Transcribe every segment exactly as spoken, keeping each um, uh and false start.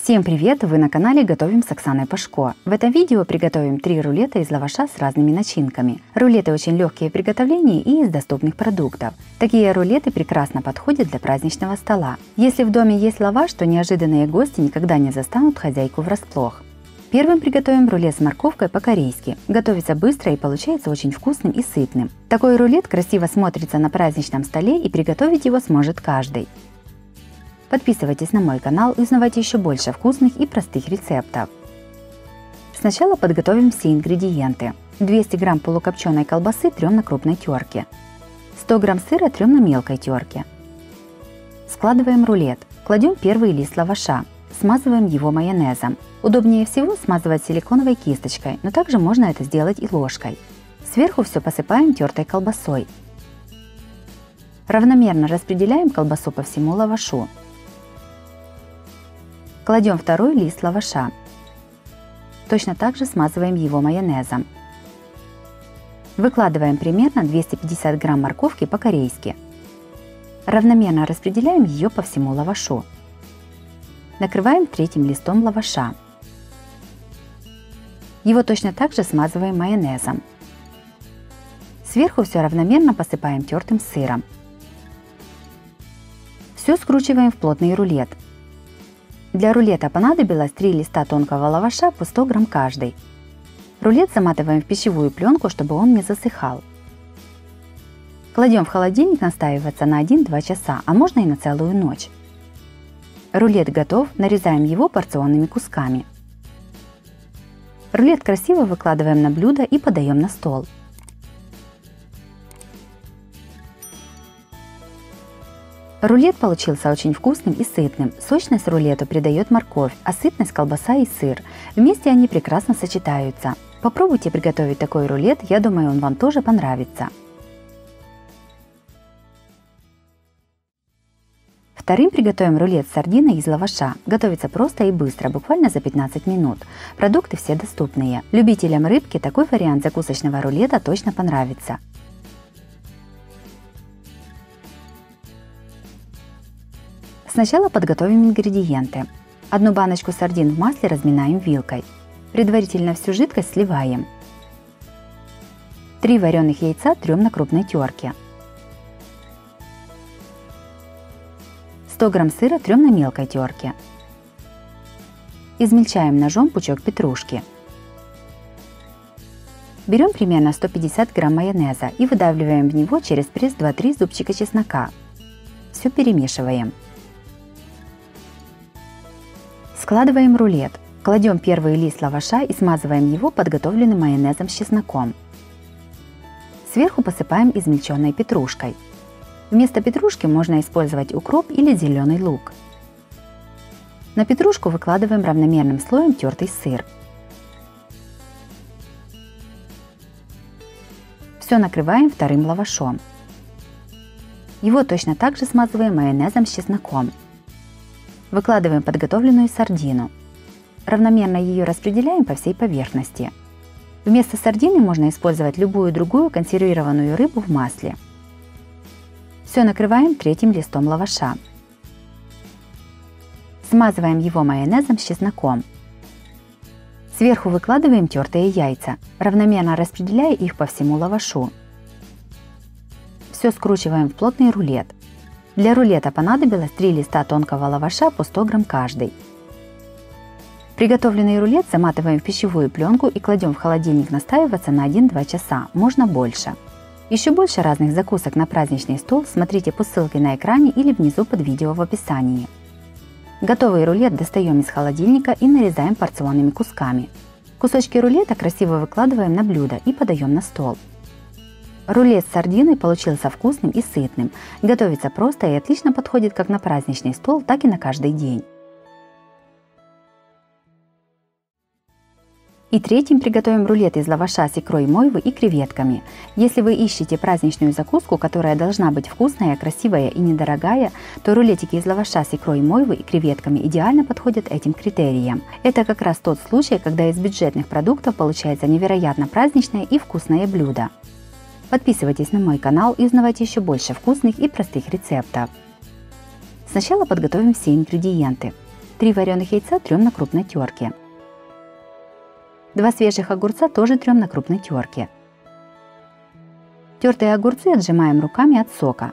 Всем привет! Вы на канале Готовим с Оксаной Пашко. В этом видео приготовим три рулета из лаваша с разными начинками. Рулеты очень легкие в приготовлении и из доступных продуктов. Такие рулеты прекрасно подходят для праздничного стола. Если в доме есть лаваш, то неожиданные гости никогда не застанут хозяйку врасплох. Первым приготовим рулет с морковкой по-корейски. Готовится быстро и получается очень вкусным и сытным. Такой рулет красиво смотрится на праздничном столе, и приготовить его сможет каждый. Подписывайтесь на мой канал и узнавайте еще больше вкусных и простых рецептов. Сначала подготовим все ингредиенты. двести грамм полукопченой колбасы трем на крупной терке. сто грамм сыра трем на мелкой терке. Складываем рулет. Кладем первый лист лаваша. Смазываем его майонезом. Удобнее всего смазывать силиконовой кисточкой, но также можно это сделать и ложкой. Сверху все посыпаем тертой колбасой. Равномерно распределяем колбасу по всему лавашу. Кладем второй лист лаваша. Точно так же смазываем его майонезом. Выкладываем примерно двести пятьдесят грамм морковки по-корейски. Равномерно распределяем ее по всему лавашу. Накрываем третьим листом лаваша. Его точно так же смазываем майонезом. Сверху все равномерно посыпаем тертым сыром. Все скручиваем в плотный рулет. Для рулета понадобилось три листа тонкого лаваша по сто грамм каждый. Рулет заматываем в пищевую пленку, чтобы он не засыхал. Кладем в холодильник настаиваться на один-два часа, а можно и на целую ночь. Рулет готов, нарезаем его порционными кусками. Рулет красиво выкладываем на блюдо и подаем на стол. Рулет получился очень вкусным и сытным. Сочность рулету придает морковь, а сытность колбаса и сыр. Вместе они прекрасно сочетаются. Попробуйте приготовить такой рулет, я думаю, он вам тоже понравится. Вторым приготовим рулет с сардиной из лаваша. Готовится просто и быстро, буквально за пятнадцать минут. Продукты все доступные. Любителям рыбки такой вариант закусочного рулета точно понравится. Сначала подготовим ингредиенты. Одну баночку сардин в масле разминаем вилкой. Предварительно всю жидкость сливаем. три вареных яйца трем на крупной терке. сто грамм сыра трем на мелкой терке. Измельчаем ножом пучок петрушки. Берем примерно сто пятьдесят грамм майонеза и выдавливаем в него через пресс два-три зубчика чеснока. Все перемешиваем. Складываем рулет. Кладем первый лист лаваша и смазываем его подготовленным майонезом с чесноком. Сверху посыпаем измельченной петрушкой. Вместо петрушки можно использовать укроп или зеленый лук. На петрушку выкладываем равномерным слоем тертый сыр. Все накрываем вторым лавашом. Его точно так же смазываем майонезом с чесноком. Выкладываем подготовленную сардину. Равномерно ее распределяем по всей поверхности. Вместо сардины можно использовать любую другую консервированную рыбу в масле. Все накрываем третьим листом лаваша. Смазываем его майонезом с чесноком. Сверху выкладываем тертые яйца, равномерно распределяя их по всему лавашу. Все скручиваем в плотный рулет. Для рулета понадобилось три листа тонкого лаваша по сто грамм каждый. Приготовленный рулет заматываем в пищевую пленку и кладем в холодильник настаиваться на один-два часа, можно больше. Еще больше разных закусок на праздничный стол смотрите по ссылке на экране или внизу под видео в описании. Готовый рулет достаем из холодильника и нарезаем порционными кусками. Кусочки рулета красиво выкладываем на блюдо и подаем на стол. Рулет с сардиной получился вкусным и сытным. Готовится просто и отлично подходит как на праздничный стол, так и на каждый день. И третьим приготовим рулет из лаваша с икрой мойвы и креветками. Если вы ищете праздничную закуску, которая должна быть вкусная, красивая и недорогая, то рулетики из лаваша с икрой мойвы и креветками идеально подходят этим критериям. Это как раз тот случай, когда из бюджетных продуктов получается невероятно праздничное и вкусное блюдо. Подписывайтесь на мой канал и узнавайте еще больше вкусных и простых рецептов. Сначала подготовим все ингредиенты. три вареных яйца трем на крупной терке. два свежих огурца тоже трем на крупной терке. Тертые огурцы отжимаем руками от сока.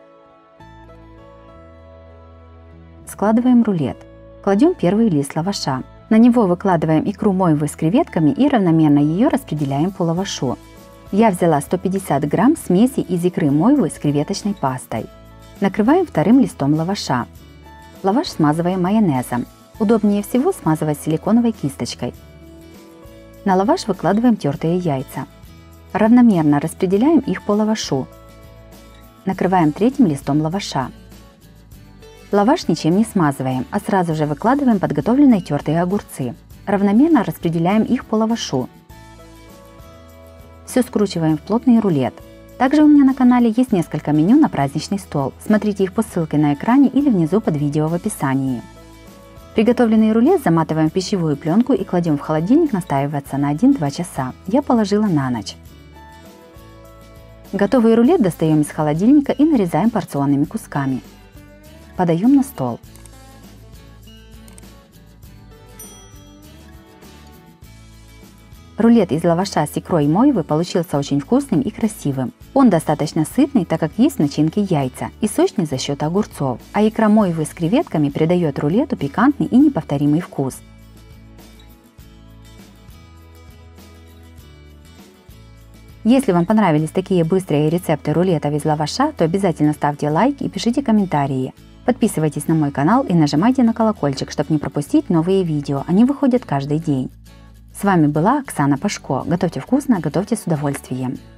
Складываем рулет. Кладем первый лист лаваша. На него выкладываем икру мойвы с креветками и равномерно ее распределяем по лавашу. Я взяла сто пятьдесят грамм смеси из икры мойвы с креветочной пастой. Накрываем вторым листом лаваша. Лаваш смазываем майонезом. Удобнее всего смазывать силиконовой кисточкой. На лаваш выкладываем тертые яйца. Равномерно распределяем их по лавашу. Накрываем третьим листом лаваша. Лаваш ничем не смазываем, а сразу же выкладываем подготовленные тертые огурцы. Равномерно распределяем их по лавашу. Все скручиваем в плотный рулет. Также у меня на канале есть несколько меню на праздничный стол. Смотрите их по ссылке на экране или внизу под видео в описании. Приготовленный рулет заматываем в пищевую пленку и кладем в холодильник настаиваться на один-два часа. Я положила на ночь. Готовый рулет достаем из холодильника и нарезаем порционными кусками. Подаем на стол. Рулет из лаваша с икрой мойвы получился очень вкусным и красивым. Он достаточно сытный, так как есть в начинке яйца, и сочный за счет огурцов, а икра мойвы с креветками придает рулету пикантный и неповторимый вкус. Если вам понравились такие быстрые рецепты рулетов из лаваша, то обязательно ставьте лайк и пишите комментарии. Подписывайтесь на мой канал и нажимайте на колокольчик, чтобы не пропустить новые видео, они выходят каждый день. С вами была Оксана Пашко. Готовьте вкусно, готовьте с удовольствием.